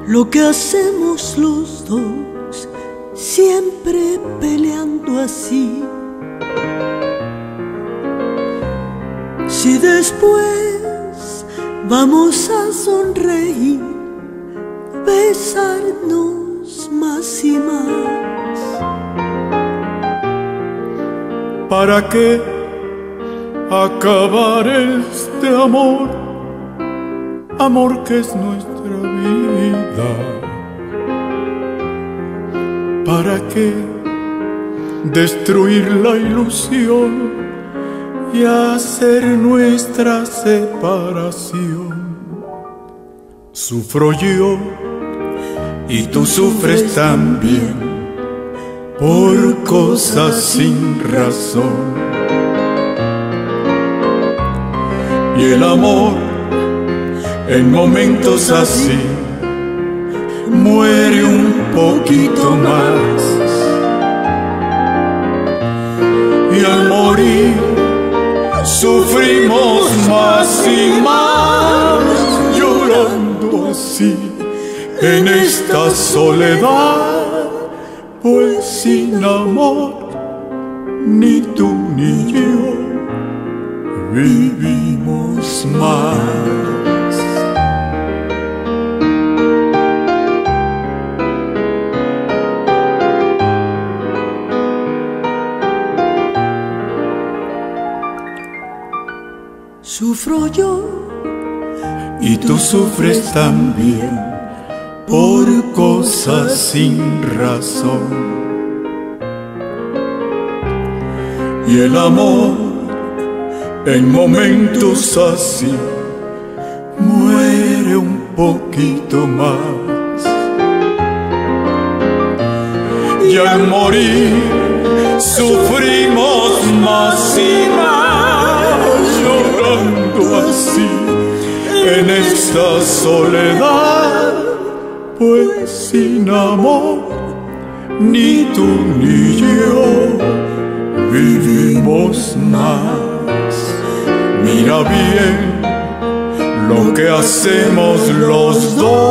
lo que hacemos los dos, siempre peleando así. Si después vamos a sonreír, besarnos más y más. ¿Para qué acabar este amor? Amor que es nuestra vida. ¿Para qué destruir la ilusión y hacer nuestra separación? Sufro yo y tú sufres también por cosas sin razón. Y el amor en momentos así muere un poquito más. Y al morir sufrimos más y más, llorando así en esta soledad, pues sin amor ni tú ni yo vivimos más. Sufro yo y tú sufres también por cosas sin razón. Y el amor en momentos así muere un poquito más. Y al morir sufrimos más y más, llorando así en esta soledad, pues sin amor ni tú ni yo vivimos más. Mira bien lo que hacemos los dos.